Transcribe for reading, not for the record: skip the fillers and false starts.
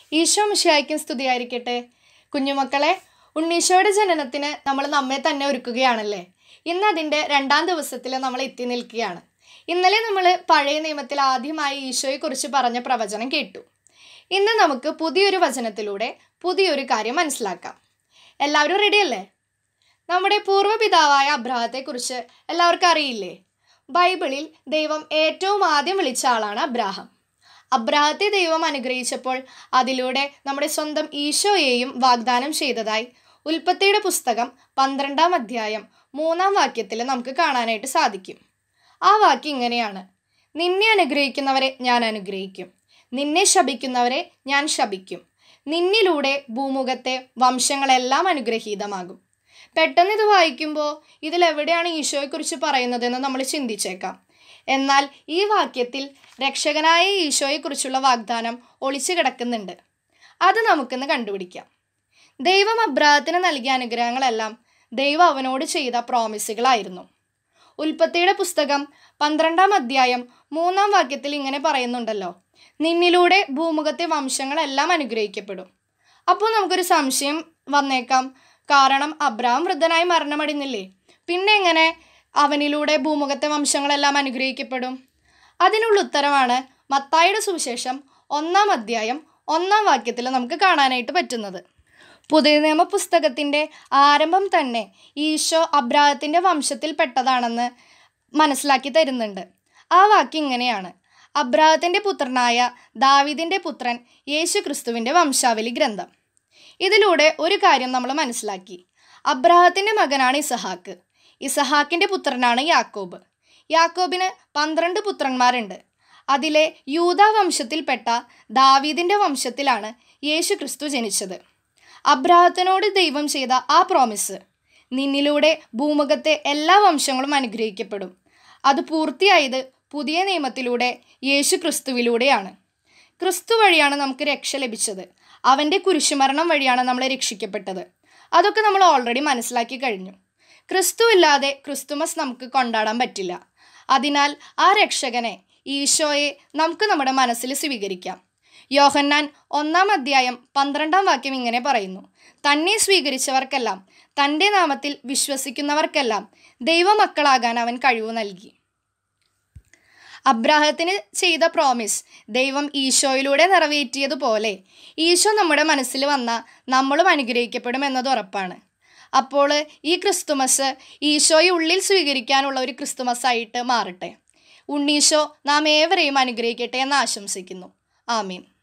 ഈശോ മിശിഹായ്ക്കും സ്തുതിയായിരിക്കട്ടെ. കുഞ്ഞുമക്കളെ, ഉണ്ണീശോയുടെ ജനനത്തിന് നമ്മൾ നമ്മെ തന്നെ ഒരുക്കുകയാണല്ലേ. ഇന്ന് അതിൻ്റെ 2-ാം ദിവസത്തിൽ നമ്മൾ എത്തി നിൽക്കുകയാണ്. ഇന്നലെ നമ്മൾ പഴയ നിയമത്തിൽ ആദ്യമായി ഈശോയെക്കുറിച്ച് പറഞ്ഞ പ്രവചനം കേട്ടു. ഇന്ന് നമുക്ക് പുതിയൊരു വചനത്തിലൂടെ പുതിയൊരു കാര്യം മനസ്സിലാക്കാം. എല്ലാവരും റെഡിയല്ലേ? നമ്മുടെ പൂർവ്വപിതാവായ അബ്രാഹത്തെക്കുറിച്ച് എല്ലാവർക്കും അറിയില്ലേ? ബൈബിളിൽ ദൈവം ഏറ്റവും ആദ്യം വിളിച്ച ആളാണ് അബ്രാഹാം. അബ്രാഹത്തെ ദൈവം അനുഗ്രഹിച്ചപ്പോൾ അതിലൂടെ നമ്മുടെ സ്വന്തം ഈശോയെയും വാഗ്ദാനം ചെയ്തതായി ഉൽപ്പത്തിയുടെ പുസ്തകം 12-ാം അധ്യായം 3-ാം വാക്യത്തിൽ നമുക്ക് കാണാനായിട്ട് സാധിക്കും. ആ വാക്യം ഇങ്ങനെയാണ്: നിന്നെ അനുഗ്രഹിക്കുന്നവരെ ഞാൻ അനുഗ്രഹിക്കും, നിന്നെ ശപിക്കുന്നവരെ ഞാൻ ശപിക്കും, നിന്നിലൂടെ ഭൂമുഖത്തെ വംശങ്ങളെല്ലാം അനുഗ്രഹീതമാകും. പെട്ടെന്ന് ഇത് വായിക്കുമ്പോൾ ഇതിലെവിടെയാണ് ഈശോയെക്കുറിച്ച് പറയുന്നതെന്ന് നമ്മൾ ചിന്തിച്ചേക്കാം. എന്നാൽ ഈ വാക്യത്തിൽ രക്ഷകനായ ഈശോയെക്കുറിച്ചുള്ള വാഗ്ദാനം ഒളിച്ചു കിടക്കുന്നുണ്ട്. അത് നമുക്കിന്ന് കണ്ടുപിടിക്കാം. ദൈവം അബ്രാഹത്തിന് നൽകിയ അനുഗ്രഹങ്ങളെല്ലാം ദൈവം അവനോട് ചെയ്ത പ്രോമിസുകളായിരുന്നു. ഉൽപ്പത്തിയുടെ പുസ്തകം 12-ാം അധ്യായം 3-ാം വാക്യത്തിൽ ഇങ്ങനെ പറയുന്നുണ്ടല്ലോ: നിന്നിലൂടെ ഭൂമുഖത്തെ വംശങ്ങളെല്ലാം അനുഗ്രഹിക്കപ്പെടും. അപ്പോൾ നമുക്കൊരു സംശയം വന്നേക്കാം. കാരണം അബ്രാഹാം വൃദ്ധനായി മരണമടഞ്ഞില്ലേ, പിന്നെ എങ്ങനെ അവനിലൂടെ ഭൂമുഖത്തെ വംശങ്ങളെല്ലാം അനുഗ്രഹിക്കപ്പെടും? അതിനുള്ള ഉത്തരമാണ് മത്തായിയുടെ സുവിശേഷം 1-ാം അധ്യായം 1-ാം വാക്യത്തിൽ നമുക്ക് കാണാനായിട്ട് പറ്റുന്നത്. പുതിയ നിയമ പുസ്തകത്തിൻ്റെ ആരംഭം തന്നെ ഈശോ അബ്രാഹത്തിൻ്റെ വംശത്തിൽപ്പെട്ടതാണെന്ന് മനസ്സിലാക്കി തരുന്നുണ്ട്. ആ വാക്യം ഇങ്ങനെയാണ്: അബ്രാഹത്തിൻ്റെ പുത്രനായ ദാവീദിൻ്റെ പുത്രൻ യേശു ക്രിസ്തുവിൻ്റെ വംശാവലി ഗ്രന്ഥം. ഇതിലൂടെ ഒരു കാര്യം നമ്മൾ മനസ്സിലാക്കി. അബ്രാഹത്തിൻ്റെ മകനാണ് ഇസഹാക്ക്, ഇസഹാക്കിൻ്റെ പുത്രനാണ് യാക്കോബ്. യാക്കോബിന് 12 പുത്രന്മാരുണ്ട്. അതിലെ യൂദാ വംശത്തിൽപ്പെട്ട ദാവീദിൻ്റെ വംശത്തിലാണ് യേശു ക്രിസ്തു ജനിച്ചത്. അബ്രാഹത്തിനോട് ദൈവം ചെയ്ത ആ പ്രോമിസ്, നിന്നിലൂടെ ഭൂമുഖത്തെ എല്ലാ വംശങ്ങളും അനുഗ്രഹിക്കപ്പെടും, അത് പൂർത്തിയായത് പുതിയ നിയമത്തിലൂടെ യേശു ക്രിസ്തുവിലൂടെയാണ്. ക്രിസ്തു വഴിയാണ് നമുക്ക് രക്ഷ ലഭിച്ചത്. അവൻ്റെ കുരിശുമരണം വഴിയാണ് നമ്മൾ രക്ഷിക്കപ്പെട്ടത്. അതൊക്കെ നമ്മൾ ഓൾറെഡി മനസ്സിലാക്കി കഴിഞ്ഞു. ക്രിസ്തു ഇല്ലാതെ ക്രിസ്തുമസ് നമുക്ക് കൊണ്ടാടാൻ പറ്റില്ല. അതിനാൽ ആ രക്ഷകനെ, ഈശോയെ, നമുക്ക് നമ്മുടെ മനസ്സിൽ സ്വീകരിക്കാം. യോഹന്നാൻ 1-ാം അധ്യായം 12-ാം വാക്യം ഇങ്ങനെ പറയുന്നു: തന്നെ സ്വീകരിച്ചവർക്കെല്ലാം, തൻ്റെ നാമത്തിൽ വിശ്വസിക്കുന്നവർക്കെല്ലാം ദൈവമക്കളാകാൻ അവൻ കഴിവ് നൽകി. അബ്രാഹത്തിന് ചെയ്ത പ്രോമിസ് ദൈവം ഈശോയിലൂടെ നിറവേറ്റിയതുപോലെ ഈശോ നമ്മുടെ മനസ്സിൽ വന്നാൽ നമ്മളും അനുഗ്രഹിക്കപ്പെടുമെന്നത് ഉറപ്പാണ്. അപ്പോൾ ഈ ക്രിസ്തുമസ് ഈശോയെ ഉള്ളിൽ സ്വീകരിക്കാനുള്ള ഒരു ക്രിസ്തുമസ് ആയിട്ട് മാറട്ടെ. ഉണ്ണീശോ നാം ഏവരെയും അനുഗ്രഹിക്കട്ടെ എന്ന് ആശംസിക്കുന്നു. ആമീൻ.